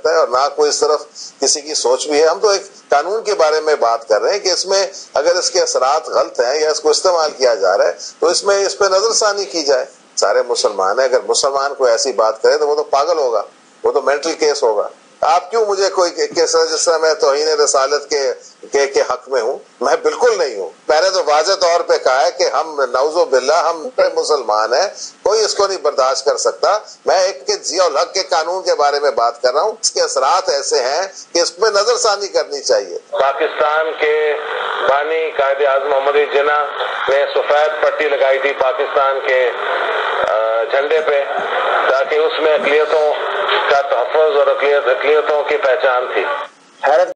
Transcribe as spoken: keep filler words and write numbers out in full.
है और ना कोई इस तरफ किसी की सोच भी है। हम तो एक कानून के बारे में बात कर रहे हैं कि इसमें अगर इसके असरात गलत हैं या इसको इस्तेमाल किया जा रहा है तो इसमें इस पर नजरसानी की जाए। सारे मुसलमान है, अगर मुसलमान कोई ऐसी बात करे तो वो तो पागल होगा, वो तो मेंटल केस होगा। आप क्यों मुझे कोई केस जिस तरह मैं तौहीन रसालत के, के के हक में हूँ, मैं बिल्कुल नहीं हूँ। मैंने तो वाज़ेह तौर पे कहा है कि हम नौज़ो बिल्लाह हम मुसलमान हैं, कोई इसको नहीं बर्दाश्त कर सकता। मैं एक के जिया हक के कानून के बारे में बात कर रहा हूँ। इसके असरात ऐसे हैं कि इस पर नजरसानी करनी चाहिए। पाकिस्तान के बानी कायदे आज़म मोहम्मद जिन्ना ने सफेद पट्टी लगाई थी पाकिस्तान के झंडे पे, ताकि उसमें अक़लियतों का तहफ़्फ़ुज़ और अक़लियतों की पहचान थी।